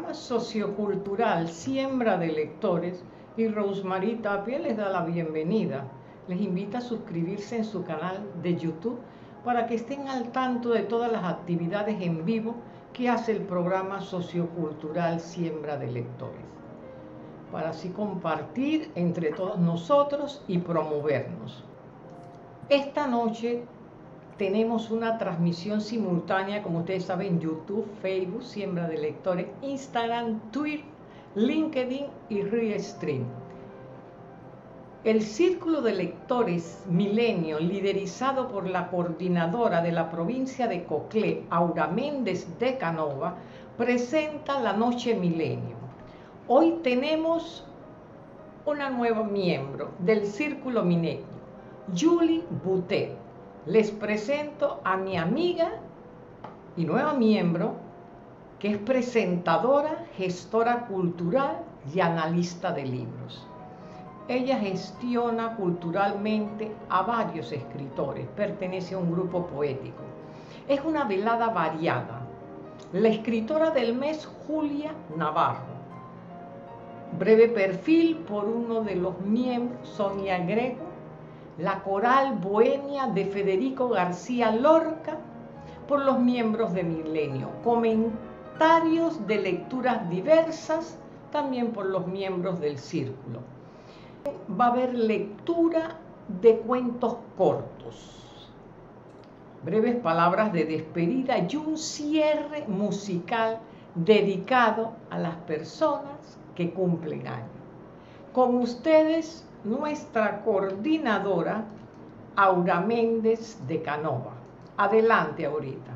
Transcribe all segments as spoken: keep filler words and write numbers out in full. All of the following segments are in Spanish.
programa sociocultural Siembra de Lectores y Rosemary Tapia les da la bienvenida. Les invita a suscribirse en su canal de YouTube para que estén al tanto de todas las actividades en vivo que hace el programa sociocultural Siembra de Lectores, para así compartir entre todos nosotros y promovernos. Esta noche tenemos una transmisión simultánea, como ustedes saben, YouTube, Facebook, Siembra de Lectores, Instagram, Twitter, LinkedIn y Restream. El Círculo de Lectores Milenio, liderizado por la coordinadora de la provincia de Coclé, Aura Méndez de Canova, presenta la Noche Milenio. Hoy tenemos una nueva miembro del Círculo Milenio, Julie Boutet. Les presento a mi amiga y nueva miembro, que es presentadora, gestora cultural y analista de libros. Ella gestiona culturalmente a varios escritores, pertenece a un grupo poético. Es una velada variada. La escritora del mes, Julia Navarro. Breve perfil por uno de los miembros, Sonia Grego. La coral bohemia de Federico García Lorca, por los miembros de Milenio. Comentarios de lecturas diversas, también por los miembros del Círculo. Va a haber lectura de cuentos cortos, breves palabras de despedida y un cierre musical dedicado a las personas que cumplen años. Con ustedes, nuestra coordinadora, Aura Méndez de Canova. Adelante, Aurita.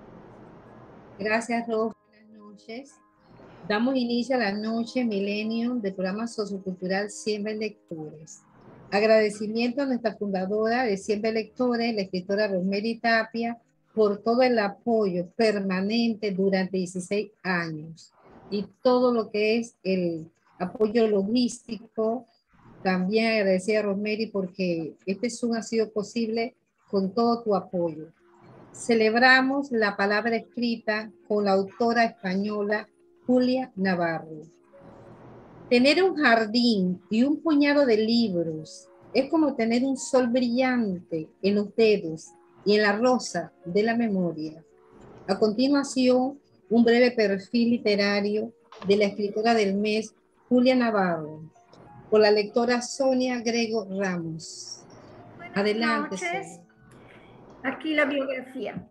Gracias, Ros. Buenas noches. Damos inicio a la Noche Milenio del programa sociocultural Siembra de Lectores. Agradecimiento a nuestra fundadora de Siembra de Lectores, la escritora Rosemary Tapia, por todo el apoyo permanente durante dieciséis años y todo lo que es el apoyo logístico. También agradecer a Rosemary porque este Zoom ha sido posible con todo tu apoyo. Celebramos la palabra escrita con la autora española Julia Navarro. Tener un jardín y un puñado de libros es como tener un sol brillante en los dedos y en la rosa de la memoria. A continuación, un breve perfil literario de la escritora del mes, Julia Navarro, por la lectora Sonia Grego Ramos. Buenas Adelante, noches. Sonia. Aquí la biografía.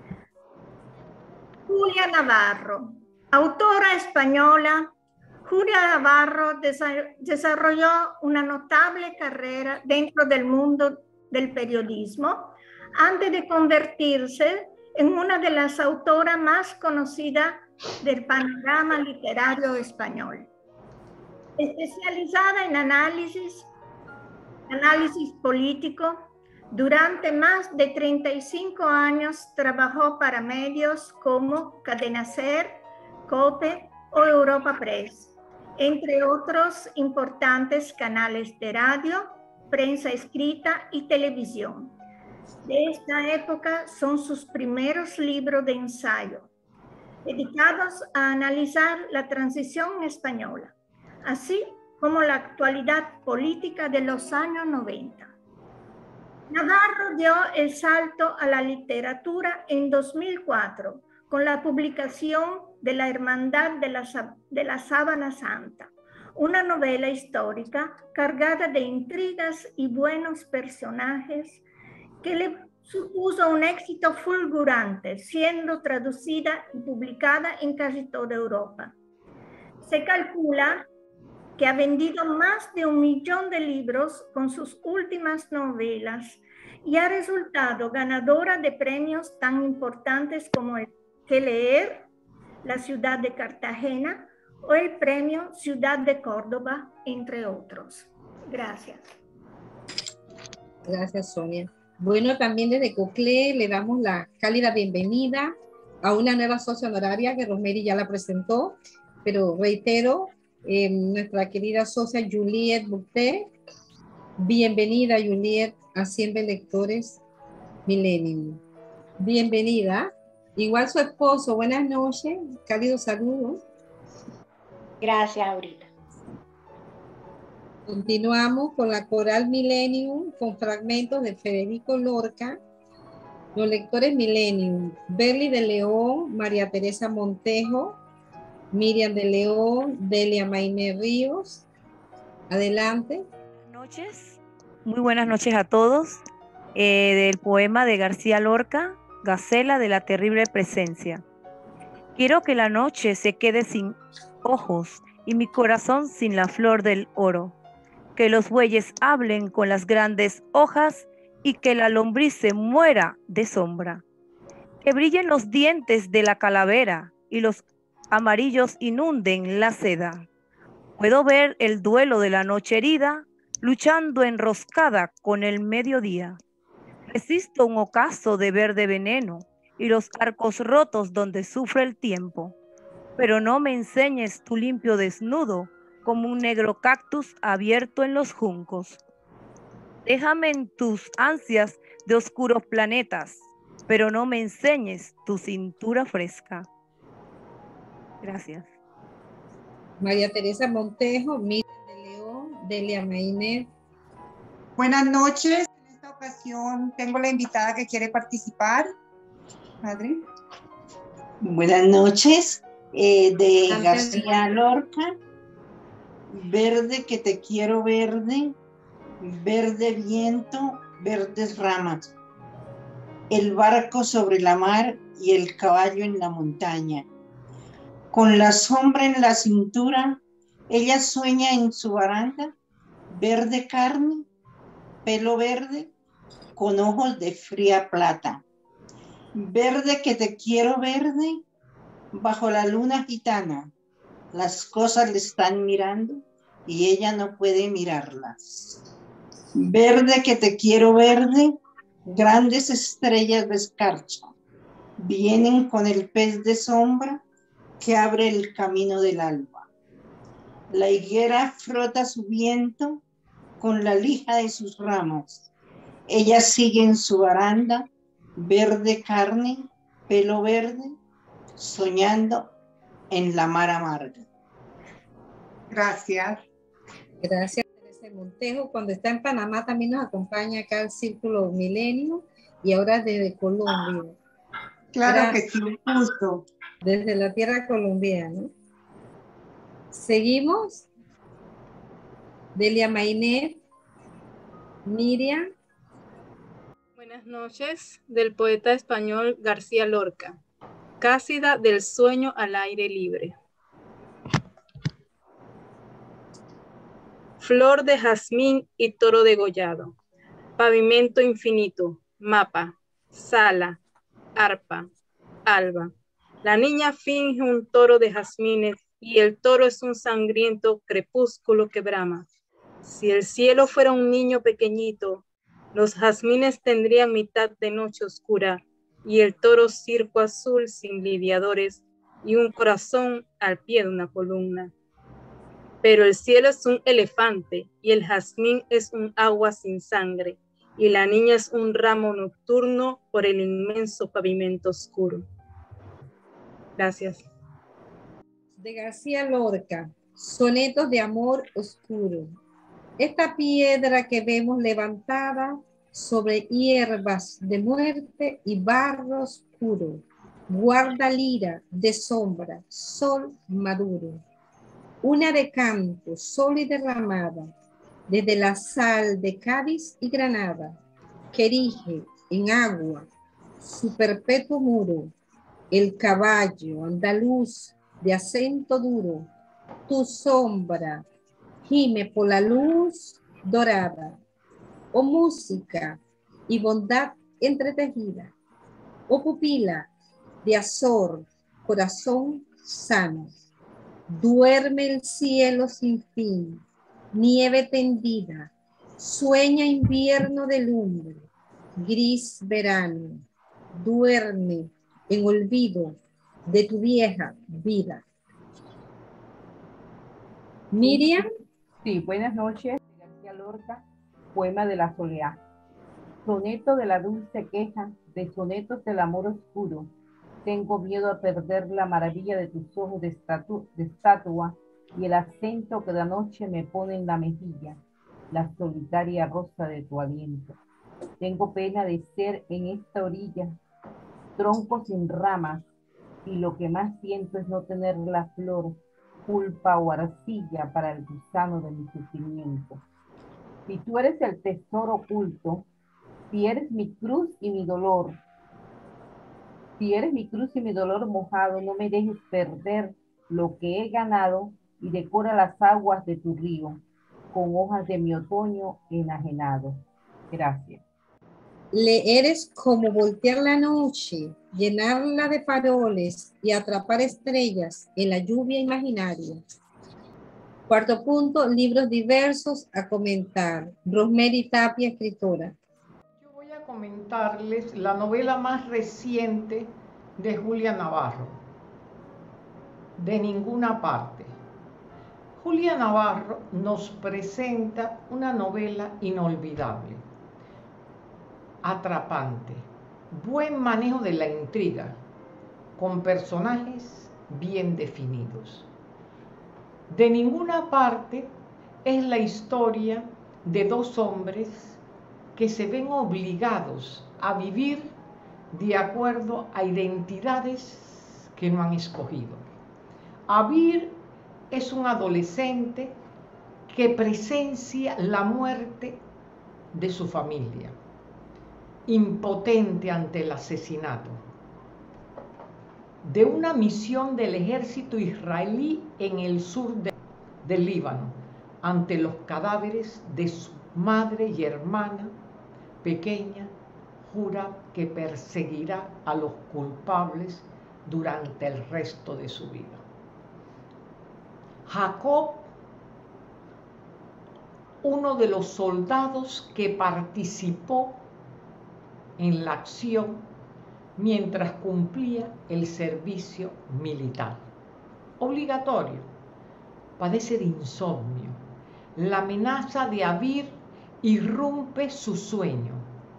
Julia Navarro, autora española. Julia Navarro desarrolló una notable carrera dentro del mundo del periodismo antes de convertirse en una de las autoras más conocidas del panorama literario español. Especializada en análisis, análisis político, durante más de treinta y cinco años trabajó para medios como Cadena Ser, COPE o Europa Press, entre otros importantes canales de radio, prensa escrita y televisión. De esta época son sus primeros libros de ensayo, dedicados a analizar la transición española, así como la actualidad política de los años noventa. Navarro dio el salto a la literatura en dos mil cuatro con la publicación de La Hermandad de la, de la Sábana Santa, una novela histórica cargada de intrigas y buenos personajes que le supuso un éxito fulgurante, siendo traducida y publicada en casi toda Europa. Se calcula que ha vendido más de un millón de libros con sus últimas novelas y ha resultado ganadora de premios tan importantes como el Que Leer, la ciudad de Cartagena o el premio Ciudad de Córdoba, entre otros. Gracias. Gracias, Sonia. Bueno, también desde Coclé le damos la cálida bienvenida a una nueva socia honoraria que Rosemary ya la presentó, pero reitero, Eh, nuestra querida socia Juliette Boutet. Bienvenida, Juliette, a Siembra de Lectores Millennium. Bienvenida. Igual su esposo, buenas noches, cálidos saludos. Gracias, Aurita. Continuamos con la coral Millennium con fragmentos de Federico Lorca. Los lectores Millennium: Berly de León, María Teresa Montejo, Miriam de León, Delia Maine Ríos. Adelante. Buenas noches, muy buenas noches a todos. Eh, del poema de García Lorca, Gacela de la terrible presencia. Quiero que la noche se quede sin ojos y mi corazón sin la flor del oro. Que los bueyes hablen con las grandes hojas y que la lombriz se muera de sombra. Que brillen los dientes de la calavera y los amarillos inunden la seda. Puedo ver el duelo de la noche herida luchando enroscada con el mediodía. Resisto un ocaso de verde veneno y los arcos rotos donde sufre el tiempo. Pero no me enseñes tu limpio desnudo como un negro cactus abierto en los juncos. Déjame en tus ansias de oscuros planetas, pero no me enseñes tu cintura fresca. Gracias. María Teresa Montejo, Miriam de León, Delia Maine. Buenas noches. En esta ocasión tengo la invitada que quiere participar. Madre. Buenas noches. Eh, de García Lorca. Verde que te quiero verde, verde viento, verdes ramas. El barco sobre la mar y el caballo en la montaña. Con la sombra en la cintura, ella sueña en su baranda, verde carne, pelo verde, con ojos de fría plata. Verde que te quiero verde, bajo la luna gitana. Las cosas le están mirando y ella no puede mirarlas. Verde que te quiero verde, grandes estrellas de escarcha. Vienen con el pez de sombra que abre el camino del alba. La higuera frota su viento con la lija de sus ramas. Ella sigue en su baranda, verde carne, pelo verde, soñando en la mar amarga. Gracias. Gracias, Teresa Montejo. Cuando está en Panamá también nos acompaña acá el Círculo Milenio y ahora desde Colombia. Claro Gracias. que sí, un gusto. Desde la tierra colombiana. Seguimos. Delia Mainet, Miriam. Buenas noches, del poeta español García Lorca. Cácida del sueño al aire libre. Flor de jazmín y toro degollado. Pavimento infinito, mapa, sala, arpa, alba. La niña finge un toro de jazmines y el toro es un sangriento crepúsculo que brama. Si el cielo fuera un niño pequeñito, los jazmines tendrían mitad de noche oscura y el toro circo azul sin lidiadores y un corazón al pie de una columna. Pero el cielo es un elefante y el jazmín es un agua sin sangre y la niña es un ramo nocturno por el inmenso pavimento oscuro. Gracias. De García Lorca, sonetos de amor oscuro. Esta piedra que vemos levantada sobre hierbas de muerte y barro oscuro, guarda lira de sombra, sol maduro. Una de canto, sol y derramada, desde la sal de Cádiz y Granada, que erige en agua su perpetuo muro, el caballo andaluz de acento duro, tu sombra gime por la luz dorada, oh música y bondad entretejida, oh pupila de azor, corazón sano. Duerme el cielo sin fin, nieve tendida, sueña invierno de lumbre, gris verano, duerme en olvido de tu vieja vida. Miriam. Sí, buenas noches, García Lorca, poema de la soleá. Soneto de la dulce queja, de sonetos del amor oscuro. Tengo miedo a perder la maravilla de tus ojos de, estatu de estatua y el acento que la noche me pone en la mejilla, la solitaria rosa de tu aliento. Tengo pena de ser en esta orilla, tronco sin ramas, y lo que más siento es no tener la flor, culpa o arcilla para el gusano de mi sufrimiento. Si tú eres el tesoro oculto, si eres mi cruz y mi dolor, si eres mi cruz y mi dolor mojado, no me dejes perder lo que he ganado y decora las aguas de tu río con hojas de mi otoño enajenado. Gracias. Le eres como voltear la noche, llenarla de faroles y atrapar estrellas en la lluvia imaginaria. Cuarto punto, libros diversos a comentar. Rosemary Tapia, escritora. Yo voy a comentarles la novela más reciente de Julia Navarro, De ninguna parte. Julia Navarro nos presenta una novela inolvidable, atrapante, buen manejo de la intriga, con personajes bien definidos. De ninguna parte es la historia de dos hombres que se ven obligados a vivir de acuerdo a identidades que no han escogido. Abir es un adolescente que presencia la muerte de su familia, impotente ante el asesinato, de una misión del ejército israelí en el sur de, del Líbano, ante los cadáveres de su madre y hermana pequeña, jura que perseguirá a los culpables durante el resto de su vida. Jacob, uno de los soldados que participó en la acción mientras cumplía el servicio militar obligatorio, padece de insomnio. La amenaza de Abir irrumpe su sueño.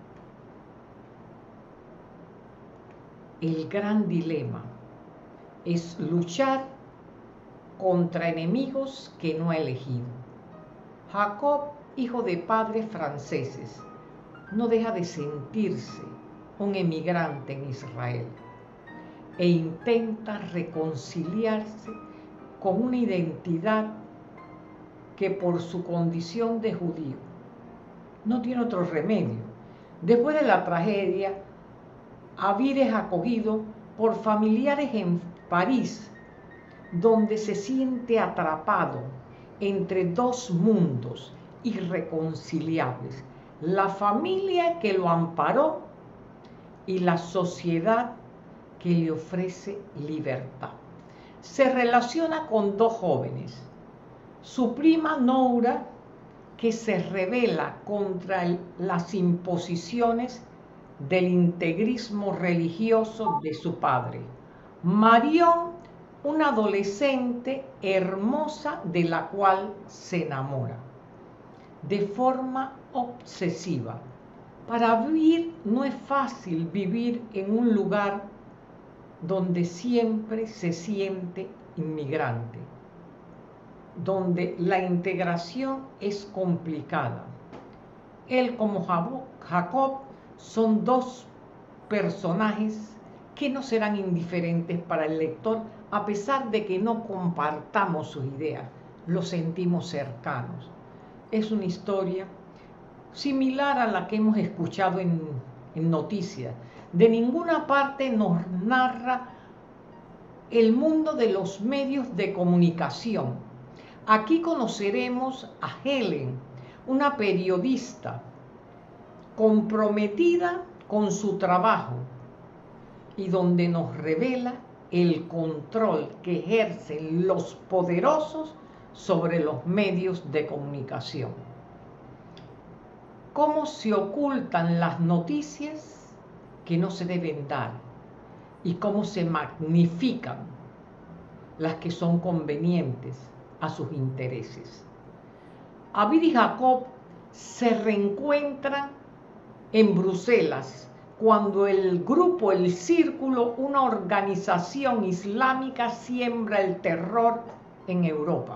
El gran dilema es luchar contra enemigos que no ha elegido. Jacob, hijo de padres franceses, no deja de sentirse un emigrante en Israel e intenta reconciliarse con una identidad que por su condición de judío no tiene otro remedio. Después de la tragedia, Abir es acogido por familiares en París, donde se siente atrapado entre dos mundos irreconciliables: la familia que lo amparó y la sociedad que le ofrece libertad. Se relaciona con dos jóvenes, su prima Noura, que se rebela contra el, las imposiciones del integrismo religioso de su padre, Marión, una adolescente hermosa de la cual se enamora de forma obsesiva. Para vivir no es fácil vivir en un lugar donde siempre se siente inmigrante, donde la integración es complicada. Él como Jacob son dos personajes que no serán indiferentes para el lector, a pesar de que no compartamos sus ideas, los sentimos cercanos. Es una historia similar a la que hemos escuchado en, en noticias. De ninguna parte nos narra el mundo de los medios de comunicación. Aquí conoceremos a Helen, una periodista comprometida con su trabajo y donde nos revela el control que ejercen los poderosos sobre los medios de comunicación. Cómo se ocultan las noticias que no se deben dar y cómo se magnifican las que son convenientes a sus intereses. Abir y Jacob se reencuentran en Bruselas cuando el grupo, el Círculo, una organización islámica, siembra el terror en Europa.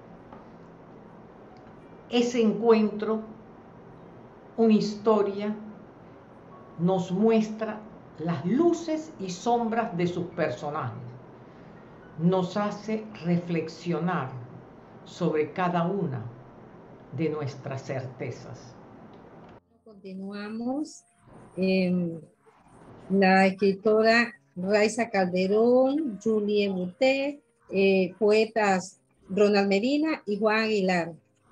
Ese encuentro, una historia, nos muestra las luces y sombras de sus personajes. Nos hace reflexionar sobre cada una de nuestras certezas. Continuamos. Eh, la escritora Raiza Calderón, Julie Buté, eh, poetas Ronald Medina y Juan Aguilar.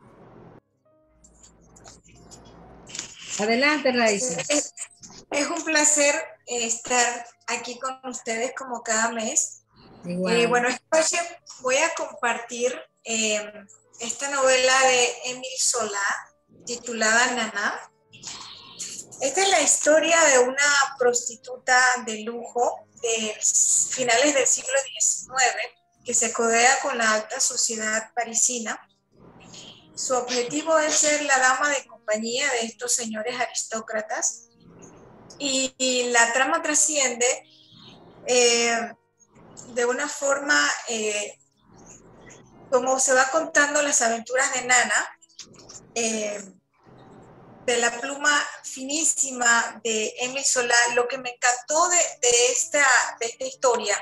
Adelante, Raiza. Es, es un placer eh, estar aquí con ustedes como cada mes. Eh, bueno, esta noche voy a compartir eh, esta novela de Émile Zola titulada Naná. Esta es la historia de una prostituta de lujo de finales del siglo diecinueve que se codea con la alta sociedad parisina. Su objetivo es ser la dama de compañía de estos señores aristócratas y, y la trama trasciende eh, de una forma eh, como se va contando las aventuras de Nana, eh, de la pluma finísima de Émile Zola. Lo que me encantó de, de, esta, de esta historia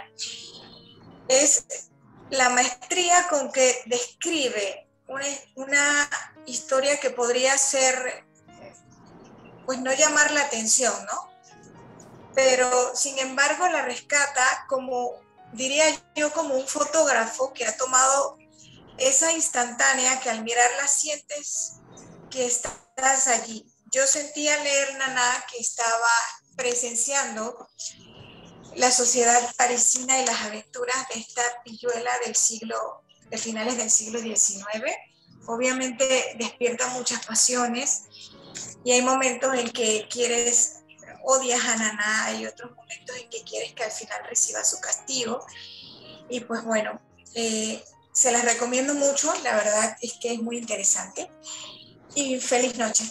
es la maestría con que describe una, una historia que podría ser, pues no llamar la atención, ¿no? Pero sin embargo la rescata como, diría yo, como un fotógrafo que ha tomado esa instantánea que al mirarla sientes que estás allí. Yo sentía leer Naná que estaba presenciando la sociedad parisina y las aventuras de esta pilluela del siglo, de finales del siglo diecinueve. Obviamente despierta muchas pasiones y hay momentos en que quieres, odias a Naná, hay otros momentos en que quieres que al final reciba su castigo. Y pues bueno, eh, se las recomiendo mucho, la verdad es que es muy interesante. Y feliz noche.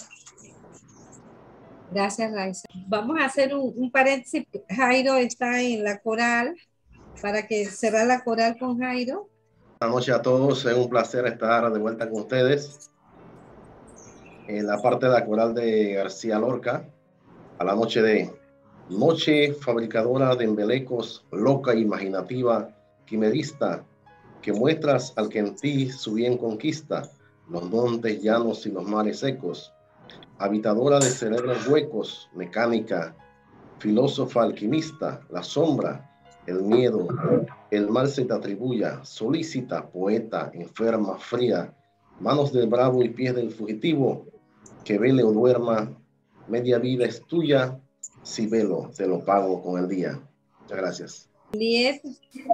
Gracias, Raiza. Vamos a hacer un, un paréntesis. Jairo está en la coral, para que cerrar la coral con Jairo. Buenas noches a todos, es un placer estar de vuelta con ustedes. En la parte de la coral de García Lorca, a la noche de noche fabricadora de embelecos, loca, imaginativa, quimerista, que muestras al que en ti su bien conquista, los montes llanos y los mares secos, habitadora de cerebros huecos, mecánica, filósofa alquimista, la sombra, el miedo, el mal se te atribuya, solícita, poeta, enferma, fría, manos del bravo y pies del fugitivo, que vele o duerma, media vida es tuya, si velo, te lo pago con el día. Muchas gracias. Liet.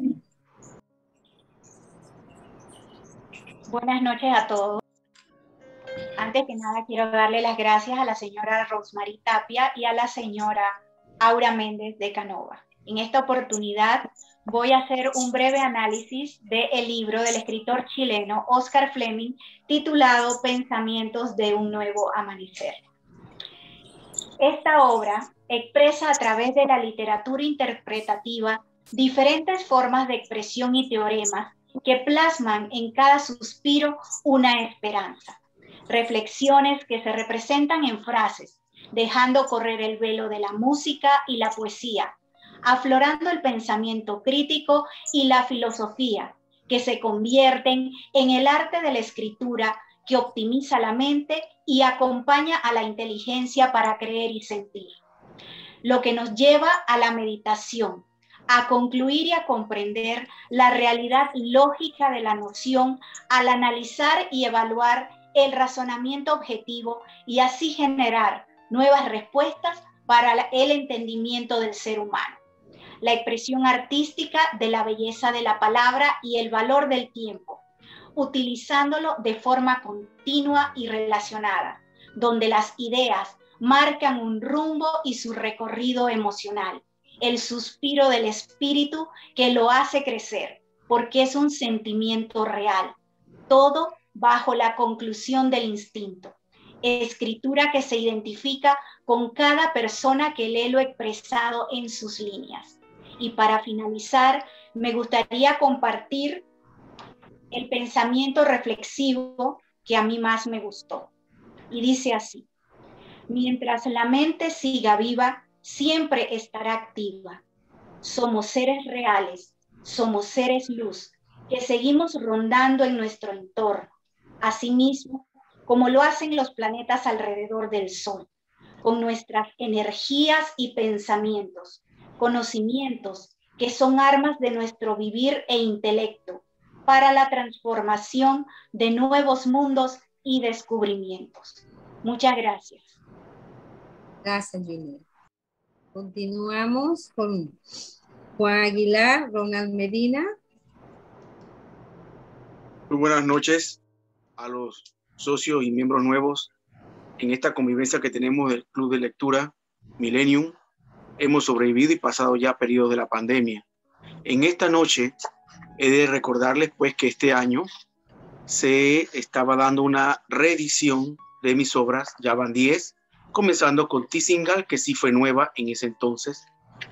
Buenas noches a todos. Antes que nada quiero darle las gracias a la señora Rosmarie Tapia y a la señora Aura Méndez de Canova. En esta oportunidad voy a hacer un breve análisis del libro del escritor chileno Oscar Fleming titulado Pensamientos de un nuevo amanecer. Esta obra expresa a través de la literatura interpretativa diferentes formas de expresión y teoremas que plasman en cada suspiro una esperanza. Reflexiones que se representan en frases, dejando correr el velo de la música y la poesía, aflorando el pensamiento crítico y la filosofía, que se convierten en el arte de la escritura que optimiza la mente y acompaña a la inteligencia para creer y sentir. Lo que nos lleva a la meditación, a concluir y a comprender la realidad lógica de la noción al analizar y evaluar el razonamiento objetivo y así generar nuevas respuestas para el entendimiento del ser humano. La expresión artística de la belleza de la palabra y el valor del tiempo, utilizándolo de forma continua y relacionada, donde las ideas marcan un rumbo y su recorrido emocional, el suspiro del espíritu que lo hace crecer, porque es un sentimiento real, todo bajo la conclusión del instinto. Escritura que se identifica con cada persona que lee lo expresado en sus líneas. Y para finalizar, me gustaría compartir el pensamiento reflexivo que a mí más me gustó. Y dice así: mientras la mente siga viva, siempre estará activa. Somos seres reales, somos seres luz, que seguimos rondando en nuestro entorno, asimismo como lo hacen los planetas alrededor del Sol, con nuestras energías y pensamientos, conocimientos que son armas de nuestro vivir e intelecto para la transformación de nuevos mundos y descubrimientos. Muchas gracias. Gracias, Ginette. Continuamos con Juan Aguilar, Ronald Medina. Muy buenas noches a los socios y miembros nuevos en esta convivencia que tenemos del Club de Lectura Millennium. Hemos sobrevivido y pasado ya periodos de la pandemia. En esta noche he de recordarles pues que este año se estaba dando una reedición de mis obras, ya van diez, comenzando con Tizingal, que sí fue nueva en ese entonces.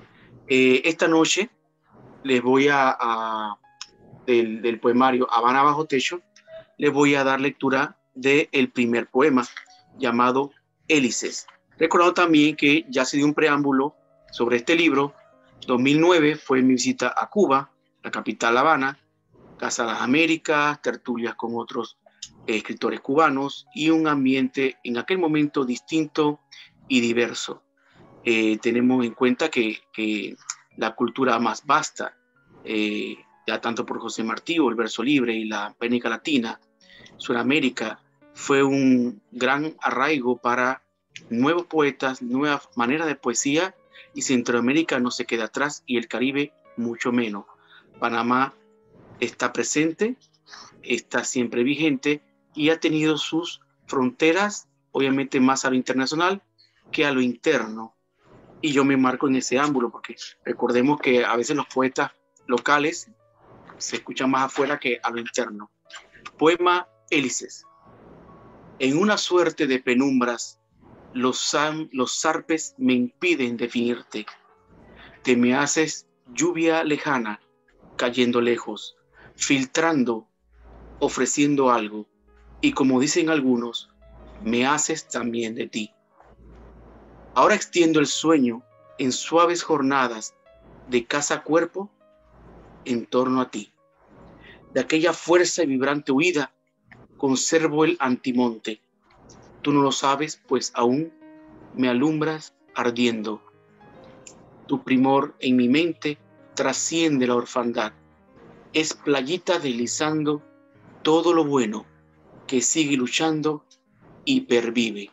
Eh, esta noche les voy a, a del, del poemario Habana bajo techo, les voy a dar lectura del primer poema llamado Hélices. Recordando también que ya se dio un preámbulo sobre este libro. dos mil nueve fue mi visita a Cuba, la capital La Habana, Casa de las Américas, tertulias con otros eh, escritores cubanos y un ambiente en aquel momento distinto y diverso. Eh, tenemos en cuenta que, que la cultura más vasta, eh, ya tanto por José Martí o el verso libre y la América Latina, Sudamérica, fue un gran arraigo para nuevos poetas, nuevas maneras de poesía, y Centroamérica no se queda atrás y el Caribe mucho menos. Panamá está presente, está siempre vigente y ha tenido sus fronteras, obviamente más a lo internacional que a lo interno. Y yo me marco en ese ángulo porque recordemos que a veces los poetas locales se escuchan más afuera que a lo interno. Poema Hélices. En una suerte de penumbras, los, los zarpes me impiden definirte. Te me haces lluvia lejana, cayendo lejos, filtrando, ofreciendo algo, y como dicen algunos, me haces también de ti. Ahora extiendo el sueño en suaves jornadas de casa a cuerpo en torno a ti. De aquella fuerza y vibrante huida conservo el antimonte. Tú no lo sabes, pues aún me alumbras ardiendo. Tu primor en mi mente trasciende la orfandad. Es playita deslizando todo lo bueno que sigue luchando y pervive.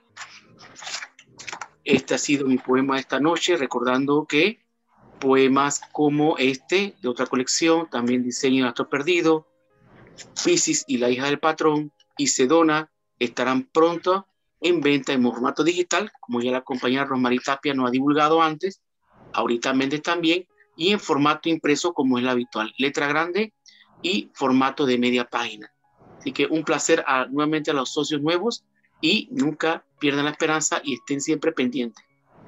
Este ha sido mi poema de esta noche, recordando que poemas como este, de otra colección, también Diseño de Astro Perdido, Piscis y la hija del patrón, y Sedona, estarán pronto en venta en formato digital, como ya la compañera Rosmarie Tapia nos ha divulgado antes, ahorita Méndez también, y en formato impreso como es la habitual, letra grande y formato de media página. Así que un placer a, nuevamente a los socios nuevos, y nunca pierdan la esperanza y estén siempre pendientes.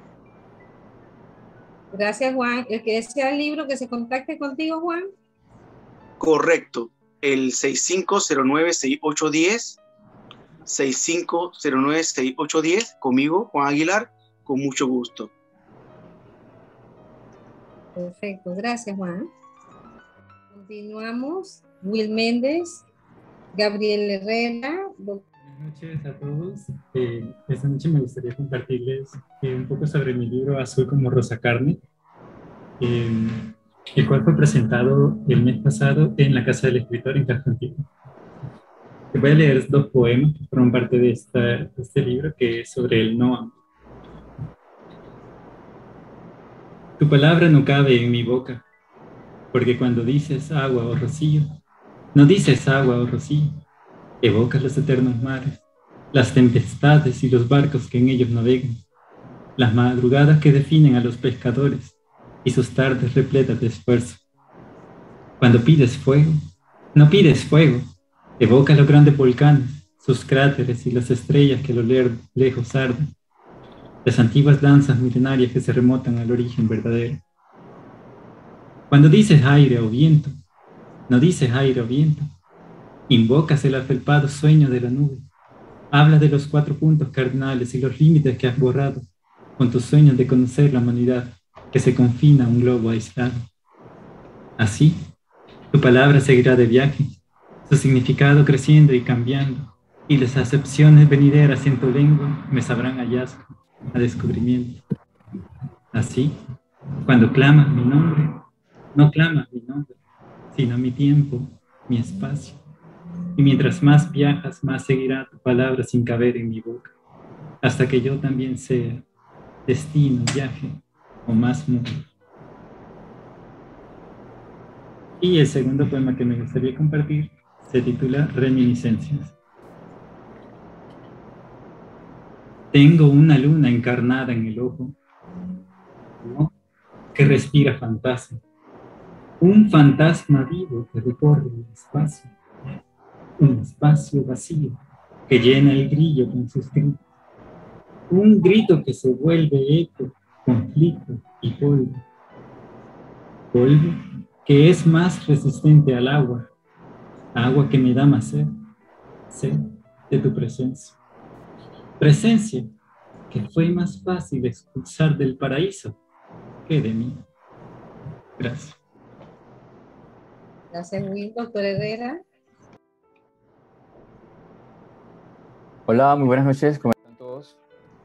Gracias, Juan. El que desea el libro, que se contacte contigo, Juan. Correcto. El seis cinco cero nueve seis ocho uno cero, seis cinco cero nueve seis ocho uno cero, conmigo, Juan Aguilar, con mucho gusto. Perfecto, gracias, Juan. Continuamos. Will Méndez, Gabriel Herrera. Buenas noches a todos. Eh, esta noche me gustaría compartirles eh, un poco sobre mi libro Azul como Rosa Carne, eh, el cual fue presentado el mes pasado en la Casa del Escritor en Argentina. Voy a leer dos poemas que forman parte de, esta, de este libro, que es sobre el no. Tu palabra no cabe en mi boca, porque cuando dices agua o rocío, no dices agua o rocío, evocas los eternos mares, las tempestades y los barcos que en ellos navegan, las madrugadas que definen a los pescadores y sus tardes repletas de esfuerzo. Cuando pides fuego, no pides fuego, evoca los grandes volcanes, sus cráteres y las estrellas que a lo lejos arden, las antiguas danzas milenarias que se remontan al origen verdadero. Cuando dices aire o viento, no dices aire o viento, Invocas el afelpado sueño de la nube. Hablas de los cuatro puntos cardinales y los límites que has borrado con tus sueños de conocer la humanidad que se confina a un globo aislado. Así, tu palabra seguirá de viaje, su significado creciendo y cambiando, y las acepciones venideras en tu lengua me sabrán hallazgo, a descubrimiento. Así, cuando clamas mi nombre, no clamas mi nombre, sino mi tiempo, mi espacio. Y mientras más viajas, más seguirá tu palabra sin caber en mi boca, hasta que yo también sea destino, viaje o más mundo. Y el segundo poema que me gustaría compartir se titula Reminiscencias. Tengo una luna encarnada en el ojo, ¿no?, que respira fantasma. Un fantasma vivo que recorre el espacio. Un espacio vacío que llena el grillo con sus gritos. Un grito que se vuelve eco, conflicto y polvo. Polvo que es más resistente al agua. Agua que me da más sed. Sed de tu presencia. Presencia que fue más fácil expulsar del paraíso que de mí. Gracias. Gracias, Will. Doctor Herrera. Hola, muy buenas noches. ¿Cómo están todos?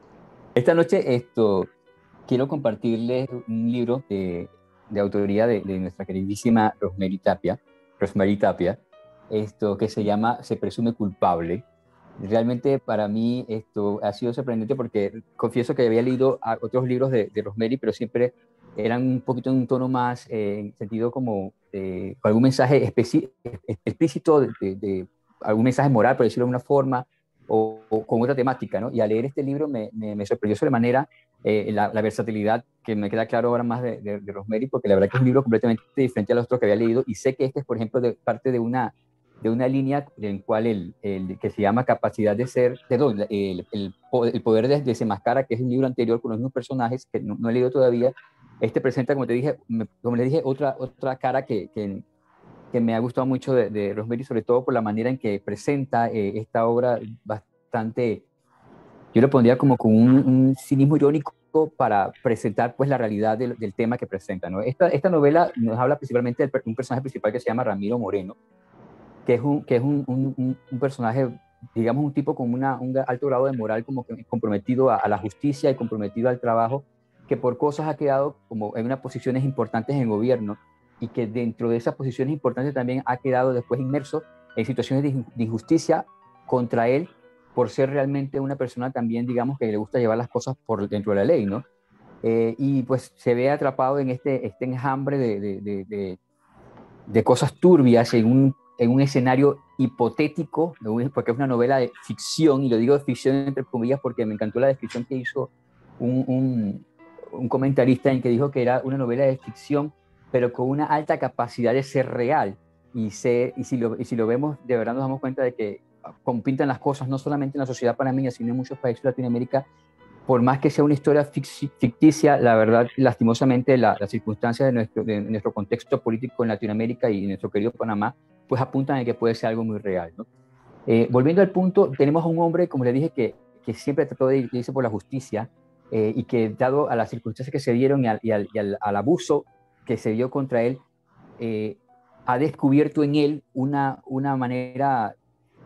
Esta noche esto, quiero compartirles un libro de, de autoría de, de nuestra queridísima Rosemary Tapia, Rosemary Tapia, esto, que se llama Se presume culpable. Realmente para mí esto ha sido sorprendente porque confieso que había leído otros libros de, de Rosemary, pero siempre eran un poquito en un tono más, eh, en sentido como eh, con algún mensaje explícito, de, de, de algún mensaje moral, por decirlo de alguna forma, o, o con otra temática, ¿no? Y al leer este libro me, me, me sorprendió sobremanera eh, la, la versatilidad, que me queda claro ahora más de, de, de Rosemary, porque la verdad que es un libro completamente diferente a los otros que había leído, y sé que este es, por ejemplo, de, parte de una de una línea en la cual el, el que se llama Capacidad de Ser, perdón, el, el, el poder de desenmascara, que es un libro anterior con los mismos personajes que no, no he leído todavía. Este presenta, como te dije, me, como le dije, otra, otra cara que, que, que me ha gustado mucho de, de Rosemary, sobre todo por la manera en que presenta eh, esta obra bastante, yo lo pondría como con un, un cinismo irónico para presentar pues la realidad del, del tema que presenta, ¿no? Esta, esta novela nos habla principalmente de un personaje principal que se llama Ramiro Moreno, que es un, que es un, un, un personaje, digamos, un tipo con una, un alto grado de moral, como que comprometido a, a la justicia y comprometido al trabajo, que por cosas ha quedado como en unas posiciones importantes en el gobierno, y que dentro de esas posiciones importantes también ha quedado después inmerso en situaciones de, de injusticia contra él, por ser realmente una persona también, digamos, que le gusta llevar las cosas por dentro de la ley, ¿no? Eh, y pues se ve atrapado en este, este enjambre de, de, de, de, de cosas turbias en un en un escenario hipotético, porque es una novela de ficción, y lo digo de ficción entre comillas porque me encantó la descripción que hizo un, un, un comentarista, en que dijo que era una novela de ficción, pero con una alta capacidad de ser real, y, se, y, si, lo, y si lo vemos, de verdad nos damos cuenta de que compintan las cosas, no solamente en la sociedad panameña, sino en muchos países de Latinoamérica. Por más que sea una historia ficticia, la verdad, lastimosamente, las la circunstancias de nuestro, de nuestro contexto político en Latinoamérica y en nuestro querido Panamá, pues apuntan a que puede ser algo muy real, ¿no? Eh, volviendo al punto, tenemos a un hombre, como le dije, que, que siempre trató de irse por la justicia, eh, y que, dado a las circunstancias que se dieron y al, y al, y al, al abuso que se dio contra él, eh, ha descubierto en él una, una manera,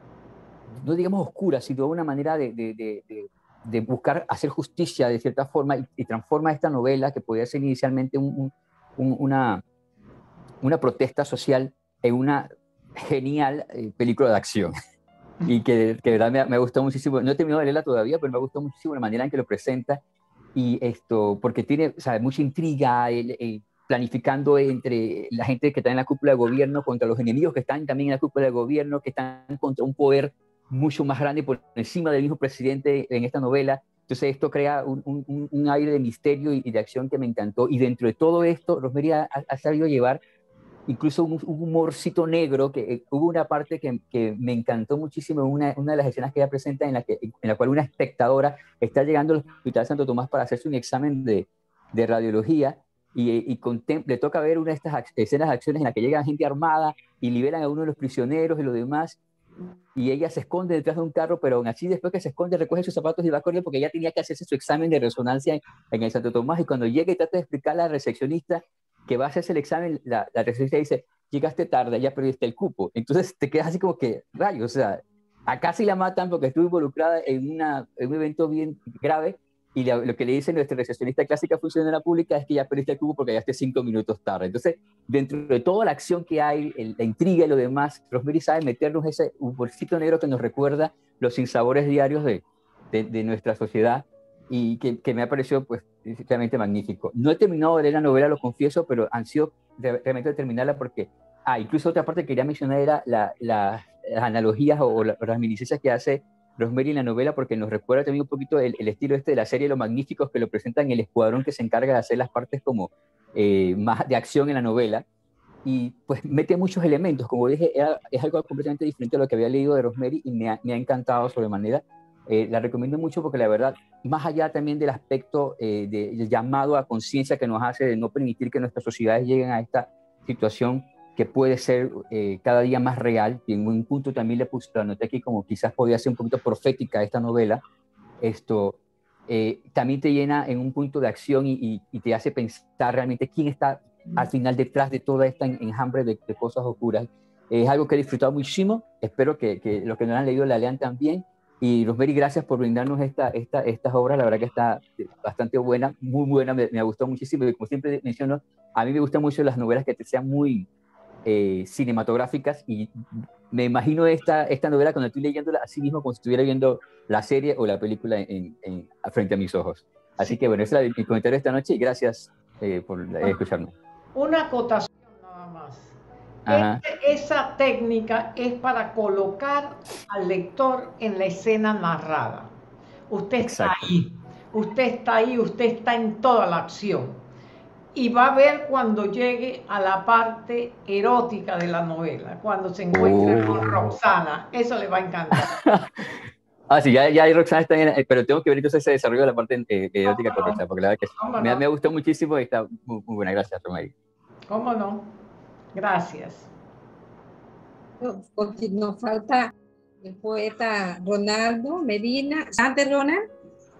no digamos oscura, sino una manera de, de, de, de de buscar hacer justicia de cierta forma, y, y transforma esta novela, que podía ser inicialmente un, un, una, una protesta social, en una genial eh, película de acción. Y que, que de verdad me, me ha gustado muchísimo. No he terminado de leerla todavía, pero me ha gustado muchísimo la manera en que lo presenta, y esto, porque tiene, o sea, mucha intriga, el, el, planificando entre la gente que está en la cúpula de gobierno contra los enemigos que están también en la cúpula de gobierno, que están contra un poder mucho más grande por encima del mismo presidente en esta novela. Entonces esto crea un, un, un aire de misterio y de acción que me encantó, y dentro de todo esto Rosemary ha, ha sabido llevar incluso un, un humorcito negro, que eh, hubo una parte que, que me encantó muchísimo, una, una de las escenas que ella presenta, en la, que, en la cual una espectadora está llegando al Hospital Santo Tomás para hacerse un examen de, de radiología, y, y le toca ver una de estas escenas de acciones en la que llega gente armada y liberan a uno de los prisioneros y los demás, y ella se esconde detrás de un carro, pero aún así después que se esconde recoge sus zapatos y va a correr porque ella tenía que hacerse su examen de resonancia en, en el Santo Tomás, y cuando llega y trata de explicarle a la recepcionista que va a hacerse el examen, la, la recepcionista dice, llegaste tarde, ya perdiste el cupo. Entonces te quedas así como que, rayos, o sea, acá sí la matan porque estuvo involucrada en, una, en un evento bien grave, y la, lo que le dice nuestra recepcionista clásica funcionaria pública es que ya perdiste el cupo porque llegaste cinco minutos tarde. Entonces, dentro de toda la acción que hay, el, la intriga y lo demás, Rosemary sabe meternos ese humorcito negro que nos recuerda los sinsabores diarios de, de, de nuestra sociedad, y que, que me ha parecido pues, realmente magnífico. No he terminado de leer la novela, lo confieso, pero han sido realmente de terminarla porque, ah, incluso otra parte que quería mencionar era la, la, las analogías o, o las reminiscencias que hace Rosemary en la novela, porque nos recuerda también un poquito el, el estilo este de la serie, lo magníficos que lo presentan el escuadrón que se encarga de hacer las partes como eh, más de acción en la novela, y pues mete muchos elementos, como dije, era, es algo completamente diferente a lo que había leído de Rosemary, y me ha, me ha encantado sobremanera. Eh, la recomiendo mucho porque la verdad, más allá también del aspecto eh, de, del llamado a conciencia que nos hace de no permitir que nuestras sociedades lleguen a esta situación que puede ser eh, cada día más real, y en un punto también le puse, la anoté aquí como quizás podía ser un poquito profética esta novela, esto eh, también te llena en un punto de acción y, y, y te hace pensar realmente quién está al final detrás de toda esta enjambre de, de cosas oscuras. Eh, es algo que he disfrutado muchísimo, espero que, que los que no la han leído la lean también, y Rosemary, gracias por brindarnos esta, esta, estas obras, la verdad que está bastante buena, muy buena, me, me ha gustado muchísimo, y como siempre menciono, a mí me gustan mucho las novelas que sean muy Eh, cinematográficas, y me imagino esta, esta novela cuando estoy leyéndola así mismo como si estuviera viendo la serie o la película en, en, frente a mis ojos. Así sí. que bueno, ese es mi comentario esta noche, y gracias eh, por eh, escucharnos. Una acotación nada más. Este, esa técnica es para colocar al lector en la escena narrada. Usted Exacto. está ahí, usted está ahí, usted está en toda la acción. Y va a ver cuando llegue a la parte erótica de la novela, cuando se encuentre oh. con Roxana. Eso le va a encantar. ah, sí, ya, ya Roxana está bien, pero tengo que ver entonces ese desarrollo de la parte eh, erótica con Roxana, porque la verdad que me, no? me ha gustado muchísimo y está muy, muy buena. Gracias, Rosemary. ¿Cómo no? Gracias. Nos falta el poeta Ronaldo Medina. ¿Antes, Ronald?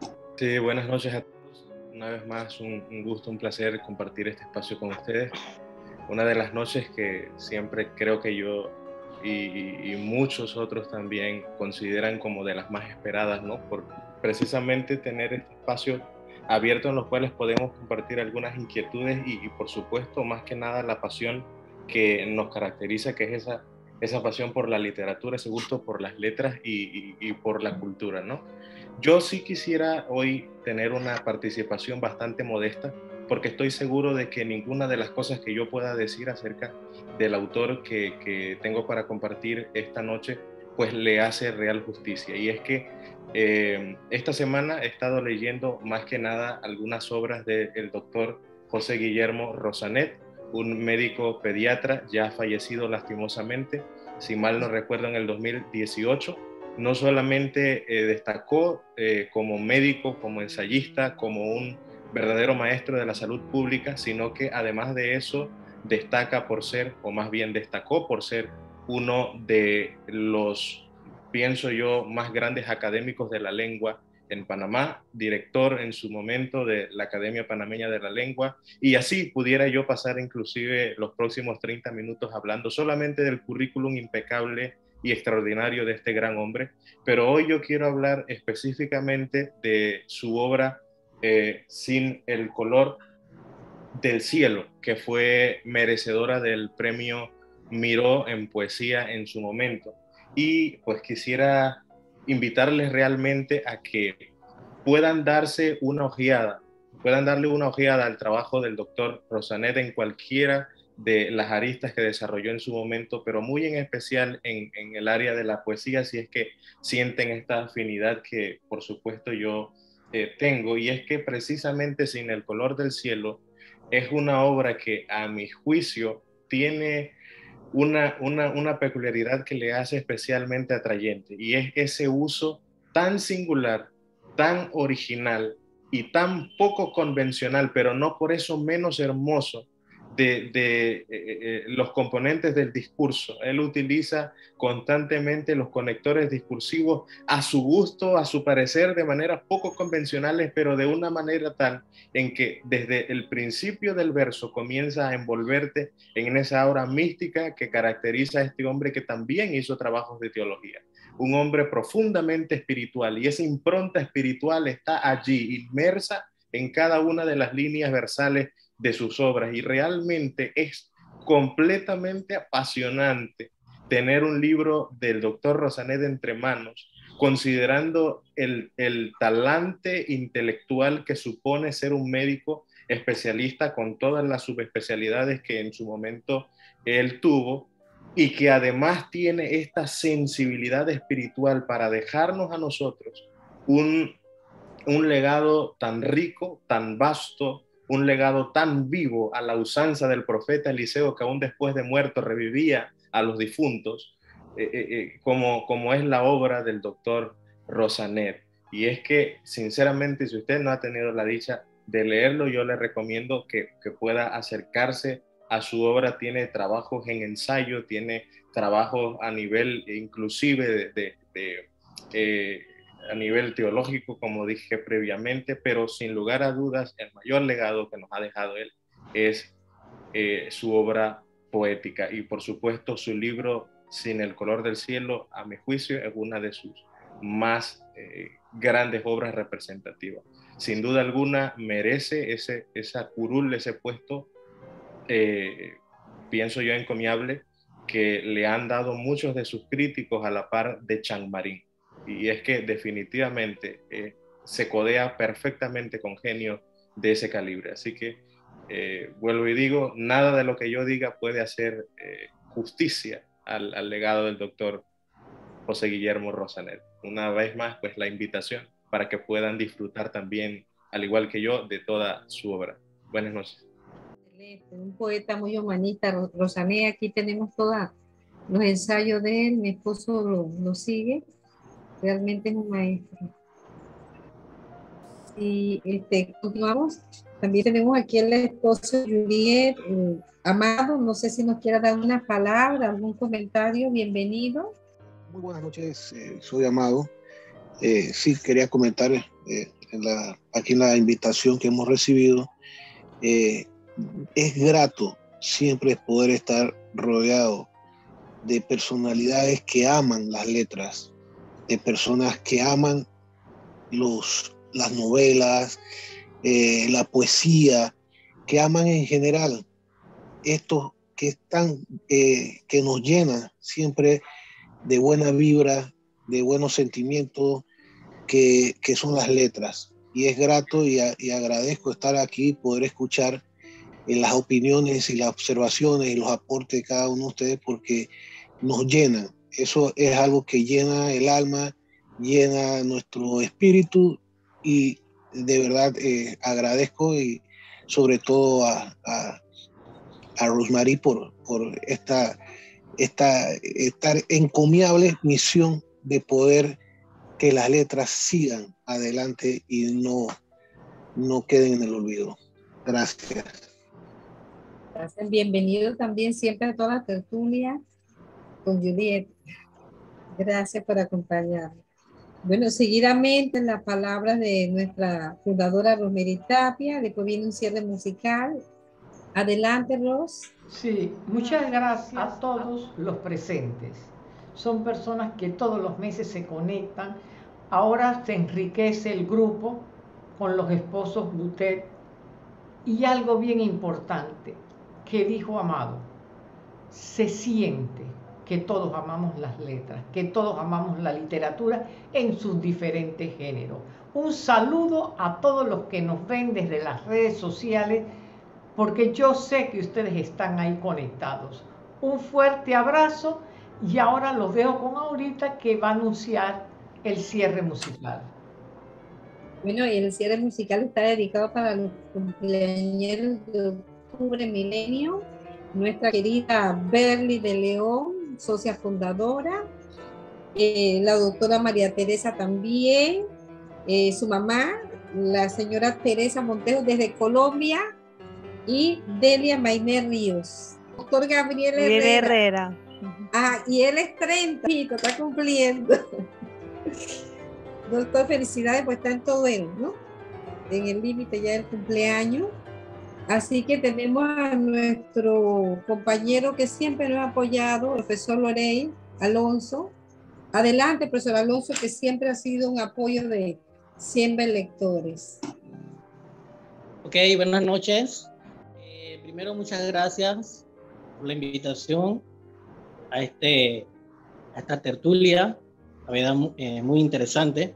Sí, buenas noches a todos. Una vez más, un, un gusto, un placer compartir este espacio con ustedes. Una de las noches que siempre creo que yo y, y, y muchos otros también consideran como de las más esperadas, ¿no? Por precisamente tener este espacio abierto en los cuales podemos compartir algunas inquietudes y, y por supuesto, más que nada, la pasión que nos caracteriza, que es esa, esa pasión por la literatura, ese gusto por las letras y, y, y por la cultura, ¿no? Yo sí quisiera hoy tener una participación bastante modesta, porque estoy seguro de que ninguna de las cosas que yo pueda decir acerca del autor que, que tengo para compartir esta noche, pues le hace real justicia. Y es que eh, esta semana he estado leyendo más que nada algunas obras del doctor José Guillermo Rosanet, un médico pediatra ya fallecido lastimosamente, si mal no recuerdo en el dos mil dieciocho. No solamente eh, destacó eh, como médico, como ensayista, como un verdadero maestro de la salud pública, sino que además de eso destaca por ser, o más bien destacó por ser uno de los, pienso yo, más grandes académicos de la lengua en Panamá, director en su momento de la Academia Panameña de la Lengua, y así pudiera yo pasar inclusive los próximos treinta minutos hablando solamente del currículum impecable y extraordinario de este gran hombre, pero hoy yo quiero hablar específicamente de su obra eh, Sin el color del cielo, que fue merecedora del premio Miró en poesía en su momento. Y pues quisiera invitarles realmente a que puedan darse una ojeada, puedan darle una ojeada al trabajo del doctor Rosanet en cualquiera de las aristas que desarrolló en su momento, pero muy en especial en, en el área de la poesía, si es que sienten esta afinidad que por supuesto yo eh, tengo, y es que precisamente Sin el color del cielo es una obra que a mi juicio tiene una, una, una peculiaridad que le hace especialmente atrayente, y es ese uso tan singular, tan original y tan poco convencional, pero no por eso menos hermoso, de, de eh, eh, los componentes del discurso. Él utiliza constantemente los conectores discursivos a su gusto, a su parecer, de maneras poco convencionales, pero de una manera tal en que desde el principio del verso comienza a envolverte en esa aura mística que caracteriza a este hombre que también hizo trabajos de teología. Un hombre profundamente espiritual, y esa impronta espiritual está allí, inmersa en cada una de las líneas versales de sus obras, y realmente es completamente apasionante tener un libro del doctor Rosanet entre manos, considerando el, el talante intelectual que supone ser un médico especialista con todas las subespecialidades que en su momento él tuvo, y que además tiene esta sensibilidad espiritual para dejarnos a nosotros un, un legado tan rico, tan vasto, un legado tan vivo a la usanza del profeta Eliseo, que aún después de muerto revivía a los difuntos, eh, eh, como, como es la obra del doctor Rosanet. Y es que, sinceramente, si usted no ha tenido la dicha de leerlo, yo le recomiendo que, que pueda acercarse a su obra. Tiene trabajos en ensayo, tiene trabajos a nivel inclusive de, de, de eh, a nivel teológico, como dije previamente, pero sin lugar a dudas el mayor legado que nos ha dejado él es eh, su obra poética, y por supuesto su libro Sin el color del cielo, a mi juicio, es una de sus más eh, grandes obras representativas. Sin duda alguna merece ese, esa curul, ese puesto, eh, pienso yo, encomiable, que le han dado muchos de sus críticos a la par de Changmarín. Y es que definitivamente eh, se codea perfectamente con genios de ese calibre. Así que, eh, vuelvo y digo, nada de lo que yo diga puede hacer eh, justicia al, al legado del doctor José Guillermo Rosanet. Una vez más, pues la invitación para que puedan disfrutar también, al igual que yo, de toda su obra. Buenas noches. Un poeta muy humanista, Rosanet. Aquí tenemos todos los ensayos de él, mi esposo lo, lo sigue. Realmente es un maestro. Y este, continuamos. También tenemos aquí el esposo Juliet eh, Amado. No sé si nos quiera dar una palabra, algún comentario. Bienvenido. Muy buenas noches, eh, soy Amado. Eh, sí, quería comentar eh, en la, aquí en la invitación que hemos recibido. Eh, es grato siempre poder estar rodeado de personalidades que aman las letras, de personas que aman los, las novelas, eh, la poesía, que aman en general esto que, están, eh, que nos llena siempre de buena vibra, de buenos sentimientos, que, que son las letras. Y es grato y, a, y agradezco estar aquí, poder escuchar eh, las opiniones y las observaciones y los aportes de cada uno de ustedes, porque nos llenan. Eso es algo que llena el alma, llena nuestro espíritu, y de verdad eh, agradezco, y sobre todo a, a, a Rosemary por, por esta, esta, esta encomiable misión de poder que las letras sigan adelante y no, no queden en el olvido. Gracias. Gracias. Bienvenido también siempre a toda la tertulia con Juliet. Gracias por acompañarnos. Bueno, seguidamente las palabras de nuestra fundadora Rosemary Tapia, después viene un cierre musical. Adelante, Ros. Sí, muchas gracias a todos los presentes. Son personas que todos los meses se conectan. Ahora se enriquece el grupo con los esposos Butet. Y algo bien importante que dijo Amado, se siente que todos amamos las letras, que todos amamos la literatura en sus diferentes géneros. Un saludo a todos los que nos ven desde las redes sociales, porque yo sé que ustedes están ahí conectados. Un fuerte abrazo, y ahora los dejo con Aurita, que va a anunciar el cierre musical. Bueno, y el cierre musical está dedicado para los cumpleaños de octubre milenio. Nuestra querida Berly de León, socia fundadora, eh, la doctora María Teresa también, eh, su mamá, la señora Teresa Montejo desde Colombia, y Delia Mainé Ríos. Doctor Gabriel Herrera. Herrera. Ah, y él es treinta, está cumpliendo. Doctor, felicidades, pues está en todo él, ¿no? En el límite ya del cumpleaños. Así que tenemos a nuestro compañero que siempre nos ha apoyado, el profesor Lorey Alonso. Adelante, profesor Alonso, que siempre ha sido un apoyo de Siembra Lectores. Ok, buenas noches. Eh, primero, muchas gracias por la invitación a, este, a esta tertulia, la verdad, eh, muy interesante.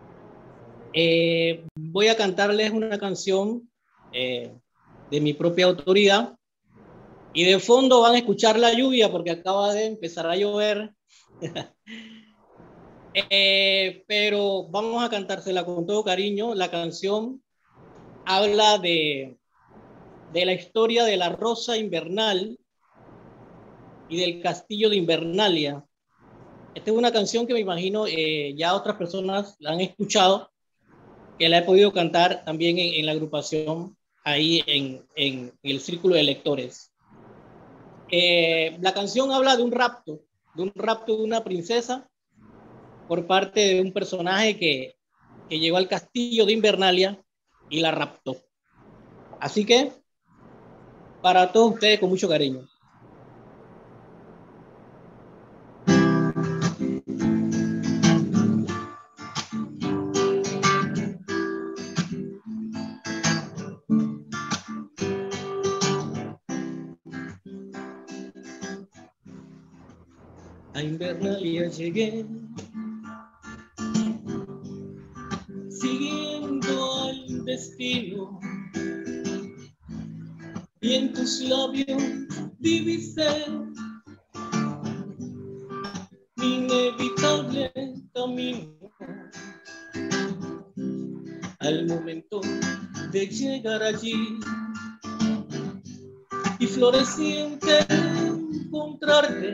Eh, voy a cantarles una canción eh, de mi propia autoría y de fondo van a escuchar la lluvia porque acaba de empezar a llover. eh, pero vamos a cantársela con todo cariño. La canción habla de, de la historia de la rosa invernal y del castillo de Invernalia. Esta es una canción que me imagino eh, ya otras personas la han escuchado, que la he podido cantar también en, en la agrupación, ahí en, en el círculo de lectores. Eh, la canción habla de un rapto, de un rapto de una princesa por parte de un personaje que, que llegó al castillo de Invernalia y la raptó. Así que, para todos ustedes, con mucho cariño. A Invernalia llegué, siguiendo al destino, y en tus labios divisé mi inevitable camino. Al momento de llegar allí y floreciente encontrarte,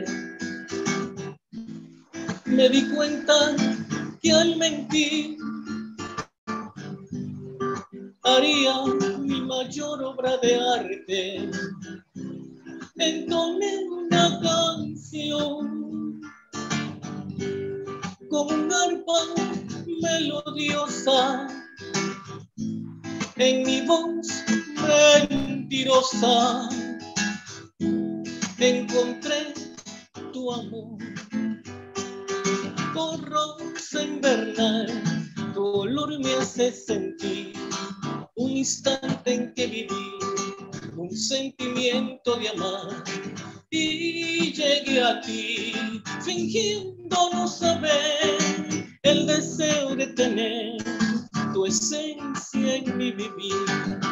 me di cuenta que al mentir haría mi mayor obra de arte. Entoné una canción con un arpa melodiosa, en mi voz mentirosa encontré tu amor. Oh, rosa invernal, tu olor me hace sentir un instante en que viví un sentimiento de amar, y llegué a ti fingiendo no saber el deseo de tener tu esencia en mi vivir.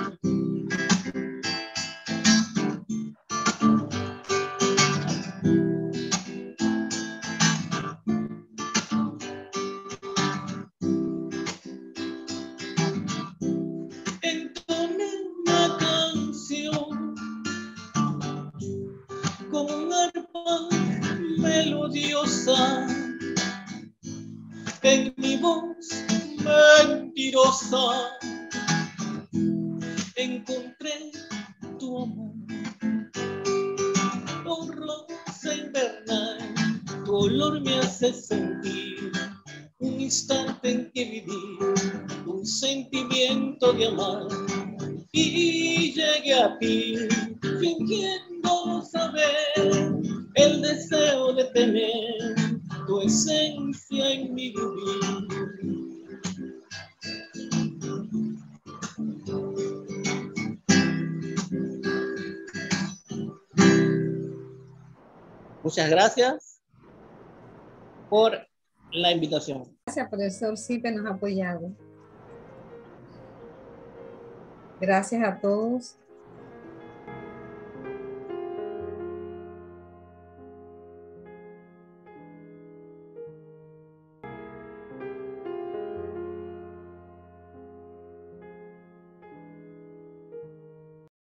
En mi voz mentirosa encontré tu amor. Oh, rosa invernal, tu olor me hace sentir un instante en que viví un sentimiento de amar, y llegué a ti fingiendo no saber el deseo de tener tu esencia en mi vivir. Muchas gracias por la invitación. Gracias, profesor, siempre nos ha apoyado. Gracias a todos.